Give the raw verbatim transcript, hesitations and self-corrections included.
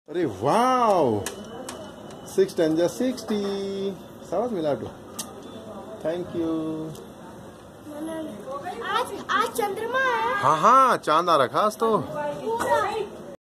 अरे wow, six ten जा sixty. सावस मिलाटू, थैंक यू। आज आज चंद्रमा है। हाँ हाँ, चांद आ रखा आज तो।